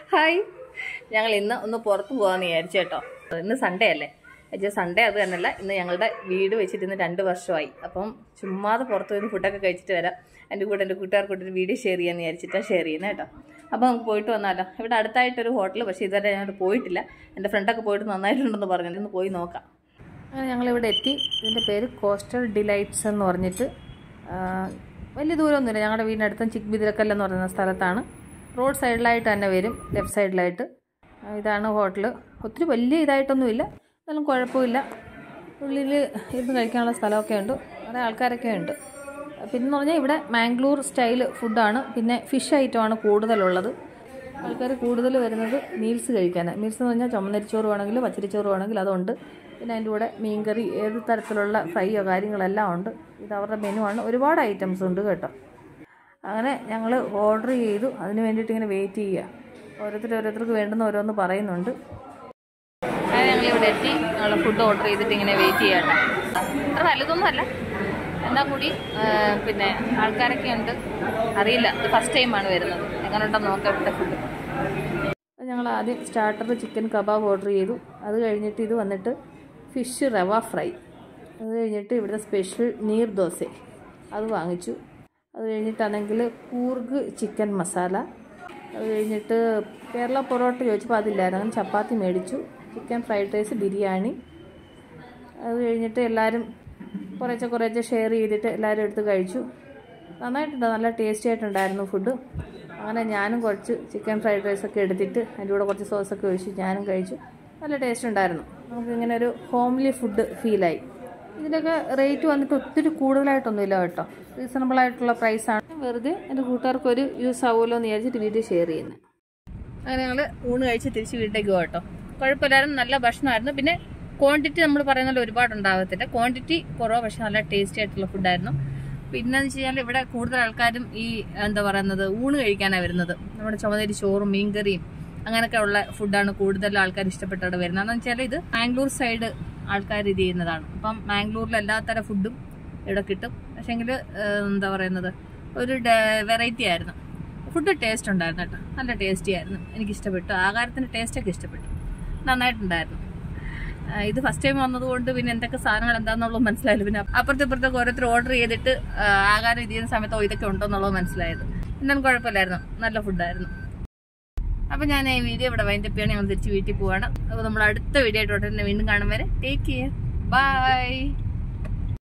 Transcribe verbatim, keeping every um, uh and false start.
Hi, ഞങ്ങൾ ഇന്ന് ഒന്ന് പുറത്ത് പോകാമെന്ന് വിചാരിച്ചു കേട്ടോ. ഇന്ന് സൺഡേ അല്ലേ? അച്ഛാ സൺഡേ അത് തന്നെയല്ല, ഇന്ന് ഞങ്ങളുടെ വീട് വെച്ചിട്ട് ഇന്ന് രണ്ട് വർഷമായി. അപ്പം ചുമ്മാതെ പുറത്ത് പോയി ഫുഡൊക്കെ കഴിച്ചിട്ട് വരാം. എൻ്റെ കൂടെ എൻ്റെ കൂട്ടുകാർക്കൊരു വീഡിയോ ഷെയർ ചെയ്യാമെന്ന് വിചാരിച്ചിട്ടാണ് ഷെയർ ചെയ്യുന്നത് കേട്ടോ. അപ്പോൾ നമുക്ക് പോയിട്ട് വന്നാലോ? ഇവിടെ അടുത്തായിട്ടൊരു ഹോട്ടൽ, പക്ഷേ ഇതുവരെ ഞങ്ങൾ പോയിട്ടില്ല. എൻ്റെ ഫ്രണ്ടൊക്കെ പോയിട്ട് നന്നായിട്ടുണ്ടെന്ന് പറഞ്ഞു, ഒന്ന് പോയി നോക്കാം. അങ്ങനെ ഞങ്ങളിവിടെ എത്തി. ഇതിൻ്റെ പേര് കോസ്റ്റൽ ഡിലൈറ്റ്സ് എന്ന് പറഞ്ഞിട്ട്, വലിയ ദൂരമൊന്നുമില്ല. ഞങ്ങളുടെ വീടിനടുത്തും ചിക്ബിദിരക്കൽ എന്ന് പറയുന്ന സ്ഥലത്താണ്. റോഡ് സൈഡിലായിട്ട് തന്നെ വരും, ലെഫ്റ്റ് സൈഡിലായിട്ട്. ഇതാണ് ഹോട്ടൽ. ഒത്തിരി വലിയ ഇതായിട്ടൊന്നുമില്ല, എന്നാലും കുഴപ്പമില്ല. ഉള്ളിൽ ഇരുന്ന് കഴിക്കാനുള്ള സ്ഥലമൊക്കെ ഉണ്ട്, കുറേ ആൾക്കാരൊക്കെ ഉണ്ട്. പിന്നെ പറഞ്ഞാൽ ഇവിടെ മാംഗ്ലൂർ സ്റ്റൈൽ ഫുഡാണ്. പിന്നെ ഫിഷ് ഐറ്റമാണ് കൂടുതലുള്ളത്. ആൾക്കാർ കൂടുതൽ വരുന്നത് മീൽസ് കഴിക്കാൻ. മീൽസ് എന്ന് പറഞ്ഞാൽ ചുമന്നരിച്ചോറ് വേണമെങ്കിൽ പച്ചരിച്ചോറ് വേണമെങ്കിൽ അതുണ്ട്. പിന്നെ അതിൻ്റെ കൂടെ മീൻകറി, ഏത് തരത്തിലുള്ള ഫ്രൈയോ കാര്യങ്ങളെല്ലാം ഉണ്ട്. ഇത് അവരുടെ മെനു ആണ്. ഒരുപാട് ഐറ്റംസ് ഉണ്ട് കേട്ടോ. അങ്ങനെ ഞങ്ങൾ ഓർഡർ ചെയ്തു. അതിന് വേണ്ടിയിട്ട് ഇങ്ങനെ വെയിറ്റ് ചെയ്യുക. ഓരോരുത്തർ ഓരോരുത്തർക്ക് വേണ്ടുന്ന ഓരോന്ന് പറയുന്നുണ്ട്. അങ്ങനെ ഞങ്ങളിവിടെ എത്തി. ഞങ്ങൾ ഫുഡ് ഓർഡർ ചെയ്തിട്ട് ഇങ്ങനെ വെയിറ്റ് ചെയ്യാട്ടോ. അത്ര വലുതൊന്നുമല്ല, എന്നാൽ കൂടി പിന്നെ ആൾക്കാരൊക്കെ ഉണ്ട്. അറിയില്ല, ഇത് ഫസ്റ്റ് ടൈമാണ് വരുന്നത്. എങ്ങനെ ഉണ്ടെന്ന് നോക്കാം ഇവിടുത്തെ ഫുഡ്. ഞങ്ങൾ ആദ്യം സ്റ്റാർട്ടർ ചിക്കൻ കബാബ് ഓർഡർ ചെയ്തു. അത് കഴിഞ്ഞിട്ട് ഇത് വന്നിട്ട് ഫിഷ് റവ ഫ്രൈ. അത് കഴിഞ്ഞിട്ട് ഇവിടുത്തെ സ്പെഷ്യൽ നീർ ദോശ അത് വാങ്ങിച്ചു. അത് കഴിഞ്ഞിട്ടാണെങ്കിൽ കൂർഗ് ചിക്കൻ മസാല. അത് കഴിഞ്ഞിട്ട് കേരള പൊറോട്ട ചോദിച്ചപ്പോൾ അതില്ലായിരുന്നു, അങ്ങനെ ചപ്പാത്തി മേടിച്ചു. Chicken fried rice, biryani. അത് കഴിഞ്ഞിട്ട് എല്ലാവരും കുറേശ്ശെ കുറേശ്ശെ ഷെയർ ചെയ്തിട്ട് എല്ലാവരും എടുത്ത് കഴിച്ചു. നന്നായിട്ടുണ്ട്, നല്ല ടേസ്റ്റി ആയിട്ടുണ്ടായിരുന്നു ഫുഡ്. അങ്ങനെ ഞാനും കുറച്ച് ചിക്കൻ ഫ്രൈഡ് റൈസൊക്കെ എടുത്തിട്ട് അതിൻ്റെ കൂടെ കുറച്ച് സോസൊക്കെ ഒഴിച്ച് ഞാനും കഴിച്ചു. നല്ല ടേസ്റ്റ് ഉണ്ടായിരുന്നു. നമുക്കിങ്ങനെ ഒരു ഹോംലി ഫുഡ് ഫീലായി. ഇതിൻ്റെയൊക്കെ റേറ്റ് വന്നിട്ട് ഒത്തിരി കൂടുതലായിട്ടൊന്നുമില്ല കേട്ടോ, റീസണബിൾ ആയിട്ടുള്ള പ്രൈസാണ്. വെറുതെ എൻ്റെ കൂട്ടുകാർക്കൊരു യൂസ് ആവുമല്ലോ എന്ന് വിചാരിച്ചിട്ട് വീഡിയോ ഷെയർ ചെയ്യുന്നത്. അങ്ങനെ ഞങ്ങൾ ഊണ് കഴിച്ച് തിരിച്ച് വീട്ടിലേക്ക് പോകും കേട്ടോ. കുഴപ്പമില്ലായിരുന്നു, നല്ല ഭക്ഷണമായിരുന്നു. പിന്നെ ക്വാണ്ടിറ്റി നമ്മൾ പറയുന്ന പോലെ ഒരുപാട് ഉണ്ടാകത്തില്ല, ക്വാണ്ടിറ്റി കുറവ്, പക്ഷെ നല്ല ടേസ്റ്റി ആയിട്ടുള്ള ഫുഡായിരുന്നു. പിന്നെന്ന് വെച്ച് കഴിഞ്ഞാൽ ഇവിടെ കൂടുതൽ ആൾക്കാരും ഈ എന്താ പറയുന്നത് ഊണ് കഴിക്കാനാണ് വരുന്നത്. നമ്മുടെ ചുമതരി ചോറും മീൻകറിയും അങ്ങനെയൊക്കെ ഉള്ള ഫുഡാണ് കൂടുതൽ ആൾക്കാർ ഇഷ്ടപ്പെട്ടവിടെ വരുന്നത്. എന്ന് വെച്ചാൽ ഇത് മാംഗ്ലൂർ സൈഡ് ആൾക്കാർ ഇത് ചെയ്യുന്നതാണ്. അപ്പം മാംഗ്ലൂരിൽ എല്ലാത്തരം ഫുഡും ഇവിടെ കിട്ടും. പക്ഷേങ്കിൽ എന്താ പറയുന്നത് ഒരു വെറൈറ്റി ആയിരുന്നു. ഫുഡ് ടേസ്റ്റ് ഉണ്ടായിരുന്നു കേട്ടോ, നല്ല ടേസ്റ്റി ആയിരുന്നു. എനിക്കിഷ്ടപ്പെട്ടു. ആഹാരത്തിൻ്റെ ടേസ്റ്റൊക്കെ ഇഷ്ടപ്പെട്ടു, നന്നായിട്ടുണ്ടായിരുന്നു. ഇത് ഫസ്റ്റ് ടൈം വന്നതുകൊണ്ട് പിന്നെ എന്തൊക്കെ സാധനങ്ങൾ എന്താണെന്നുള്ളത് മനസ്സിലായില്ല. പിന്നെ അപ്പുറത്തെ ഇപ്പുറത്തൊക്കെ ഓരോരുത്തർ ഓർഡർ ചെയ്തിട്ട് ആഹാരം ഇത് ചെയ്യുന്ന സമയത്തോ ഇതൊക്കെ ഉണ്ടോ എന്നുള്ളത് മനസ്സിലായത്. എന്നാലും കുഴപ്പമില്ലായിരുന്നു, നല്ല ഫുഡായിരുന്നു. അപ്പം ഞാൻ ഈ വീഡിയോ ഇവിടെ വൈൻഡപ്പ് ചെയ്യണം. ഞങ്ങൾ തിരിച്ച് വീട്ടിൽ പോവാണ്. അപ്പോൾ നമ്മൾ അടുത്ത വീഡിയോ ആയിട്ട് ഉടനെ വീണ്ടും കാണും വരെ ടേക്ക് കെയർ, ബൈ.